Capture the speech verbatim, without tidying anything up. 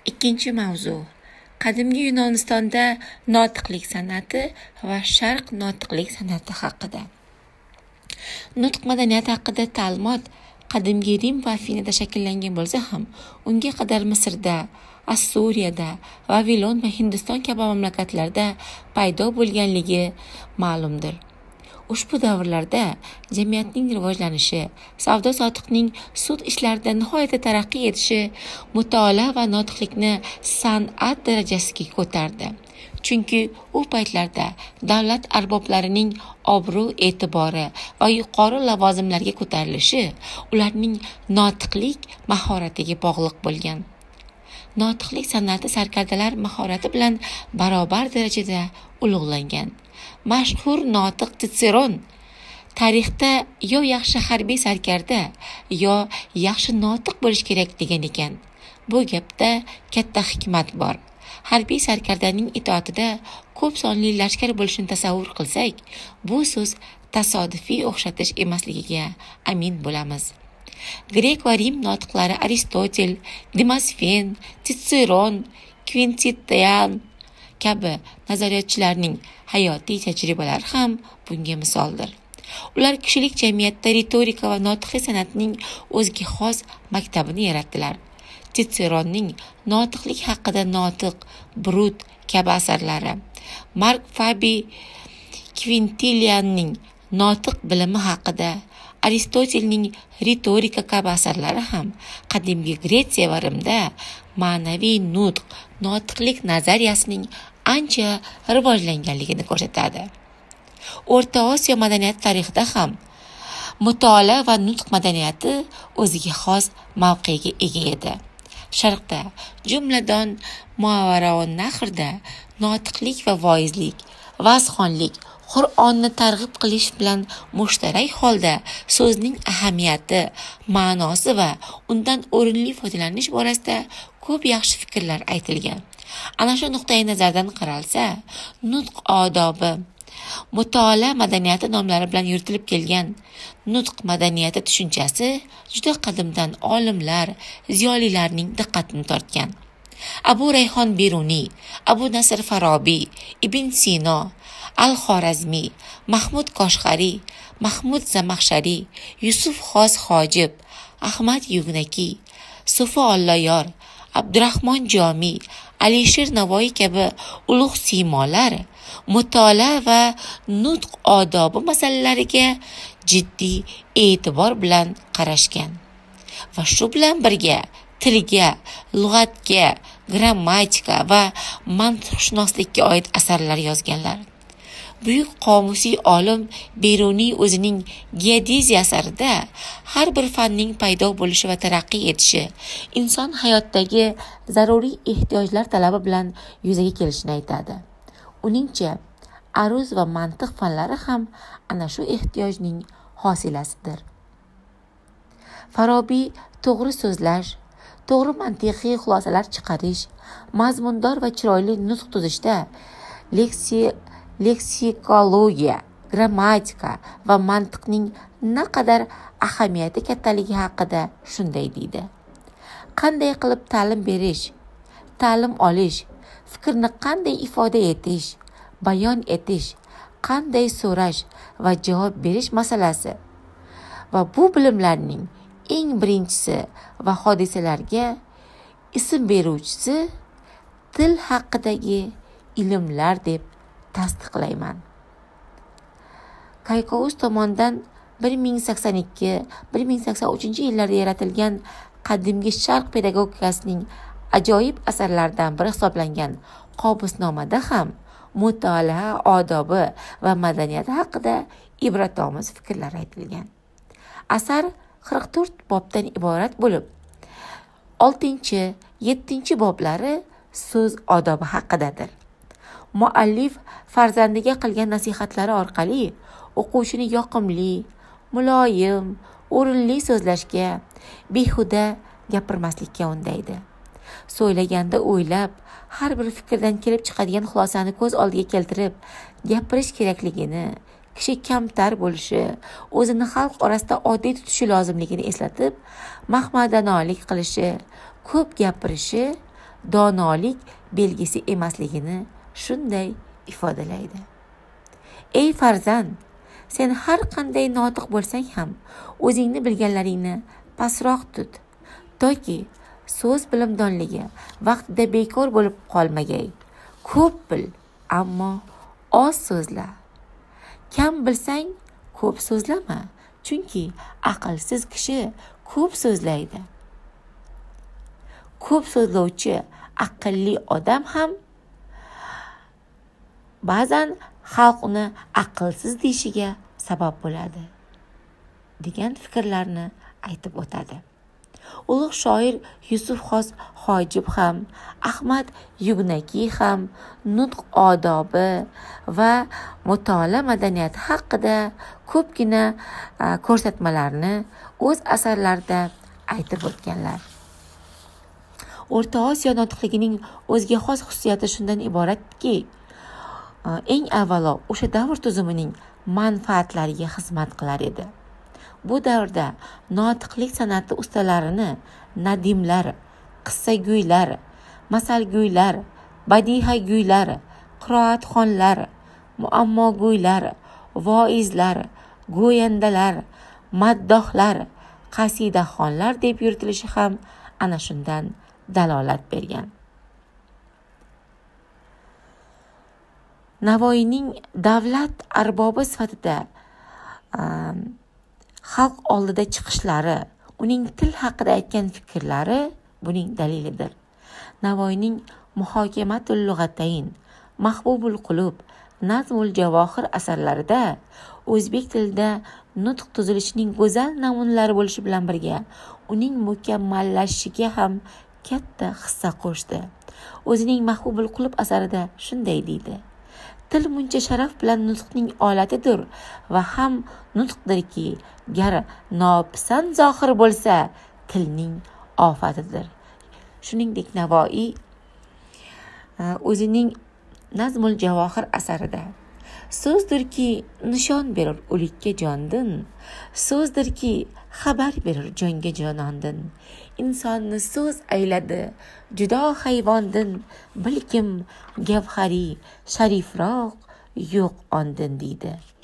Ikkinchi mavzu. Qadimgi Yunonistonda notiqlik san'ati va Sharq notiqlik san'ati haqida. Nutq madaniyati haqida ta'limot qadimgi Rim va Afinada shakllangan bo'lsa ham, unga qadar Misrda, Assuriyada, Vavilon va Hindiston kabi mamlakatlarda paydo bo'lganligi ma'lumdir. Ushbu davrlarda jamiyatning rivojlanishi, savdo-sotiqning sud ishlarida nihoyatda taraqqiy etishi mutolaa va notiqlikni san'at darajasiga ko'tardi. Chunki u paytlarda davlat arboblarining obro' e'tibori va yuqori lavozimlarga ko'tarilishi ularning notiqlik mahoratiga bog'liq bo'lgan. Notiqlik san'ati sarkardalar mahorati bilan barobar darajada ulug'langan. Mashhur notiq Titseron tarixda yo yaxshi harbiy sarkarda, yo yaxshi notiq bo'lish kerak degan ekan. Bu gapda katta hikmat bor. Harbiy sarkardaning itoatida ko'p sonli lashkar bo'lishini tasavvur qilsak, bu so'z tasodifiy o'xshatish emasligiga amin bo'lamiz. Grek va Rim notiqlari Aristotel, Demosfen, Titseron, Quintilian kabi nazariyotchilarning hayotiy tajribalari ham bunga misoldir. Ular kishilik jamiyatda retorika va notiqlik san'atining o'ziga xos maktabini yaratdilar. Titseronning notiqlik haqida Notiq, Brut kabi asarlari, Mark Fabi Quintilianning notiq bilimi haqida, Aristotelning retorika kabi asarlari ham qadimgi Gretsiya va Rimda ma'naviy nutq, notiqlik nazariyasining ancha rivojlanganligini ko'rsatadi. O'rta Osiyo madaniyati tarixida ham mutolaa va nutq madaniyati o'ziga xos mavqega ega edi. Sharqda, jumladan Muavvaraun Nahrda notiqlik va voizlik, vazxonlik Qur'onni targ'ib qilish bilan mushtarak holda so'zning ahamiyati, ma'nosi va undan o'rinli foydalanish borasida ko'p yaxshi fikrlar aytilgan. Ana shu nuqtai nazardan qaralsa, nutq odobi, mutolaa madaniyati nomlari bilan yuritilib kelgan nutq madaniyati tushunchasi juda qadimdan olimlar, ziyolilarning diqqatini tortgan. Abu Rayhon Beruniy, Abu Nasr Farobiy, Ibn Sino, Al-Xorazmiy, Mahmud Koshg'ariy, Mahmud Zamaxshariy, Yusuf Xos Hojib, Ahmad Yugnaki, Sufo Olloyor, Abdurahmon Jomiy, Alisher Navoiy kabi ulug' siymolar mutolaa va nutq odobi masalalariga jiddiy e'tibor bilan qarashgan va shu bilan birga tilga, lug'atga, grammatika va mantiqshunoslikka oid asarlar yozganlar. Buyuk qomusiy olim Beruniy o'zining geodeziya asarida har bir fanning paydo bo'lishi va taraqqiy etishi inson hayotdagi zaruriy ehtiyojlar talabi bilan yuzaga kelishini aytadi. Uningcha, aruz va mantiq fanlari ham ana shu ehtiyojning hosilasidir. Farobiy to'g'ri so'zlash, to'g'ri mantiqiy xulosalar chiqarish, mazmundor va chiroyli nutq tuzishda leksi leksikologiya, grammatika va mantiqning naqadar ahamiyati kattaligi haqida shunday deydi. Qanday qilib ta'lim berish, ta'lim olish, fikrni qanday ifoda etish, bayon etish, qanday so'rash va javob berish masalasi va bu bilimlarning eng birinchisi va hodisalarga ism beruvchisi til haqidagi ilmlar deb tasdiqlayman. Kaykous tomonidan bir ming sakson ikki - bir ming sakson uchinchi yillarda yaratilgan qadimgi Sharq pedagogikasining ajoyib asarlaridan biri hisoblangan Qobusnomada ham mutolaa odobi va madaniyati haqida ibratomuz fikrlar aytilgan. Asar qirq to'rt bobdan iborat bo'lib, oltinchi - yettinchi boblari so'z odobi haqidadir. Muallif farzandiga qilgan nasihatlari orqali o'quvchini yoqimli, muloyim, o'rinli so'zlashga, behuda gapirmaslikka undaydi. So'ylaganda o'ylab, har bir fikrdan kelib chiqadigan xulosani ko'z oldiga keltirib, gapirish kerakligini, kishi kamtar bo'lishi, o'zini xalq orasida oddiy tutishi lozimligini eslatib, mahmadanolik qilishi, ko'p gapirishi donolik belgisi emasligini shunday ifodalaydi. Ey farzand, sen har qanday notiq bo'lsang ham o'zingni bilganlaringni pastroq tut, toki so'z bilimdonligi vaqtida bekor bo'lib qolmagay. Ko'p bil, ammo oz so'zla. Kam bilsang, ko'p so'zlama, chunki aqlsiz kishi ko'p so'zlaydi. Ko'p so'zlovchi aqlli odam ham ba'zan xalq uni aqlsiz deyishiga sabab bo'ladi, degan fikrlarni aytib o'tadi. Ulug' shoir Yusuf Xos Hojib ham, Ahmad Yugnaki ham nutq odobi va mutolaa madaniyati haqida ko'pgina ko'rsatmalarni o'z asarlarida aytib o'tganlar. O'rta Osiyo notiqligining o'ziga xos xususiyati shundan iboratki, eng avvalo o'sha davr tuzumining manfaatlariga xizmat qilar edi. Bu davrda notiqlik san'ati ustalarini nadimlar, qissaguylar, masalguylar, badihaguylar, qiroatxonlar, muammoguylar, voizlar, go'yandalar, maddohlar, qasidaxonlar deb yuritilishi ham ana shundan dalolat bergan. Navoiyning davlat arbobi sifatida um, xalq oldida chiqishlari, uning til haqida aytgan fikrlari buning dalilidir. Navoiyning Muhokamatul Lug'atayn, Mahbubul Qulub, Nazmul Javohir asarlarida o'zbek tilida nutq tuzilishining go'zal namunalari bo'lishi bilan birga uning mukammallashishiga ham katta hissa qo'shdi. O'zining Mahbubul Qulub asarida shunday deydi: til muncha sharaf bilan nutqning olatidir va ham nutqdirki, gar nopisand zohir bo'lsa, tilning ofatidir. Shuningdek, Navoiy o'zining Nazmul Javohir asarida so'zdirki nishon berar o'likka jondin, so'zdirki xabar berar jonga jonondin. Insonni so'z ayladi judo hayvondin, bilkim gavhari sharifroq yo'q ondin deydi.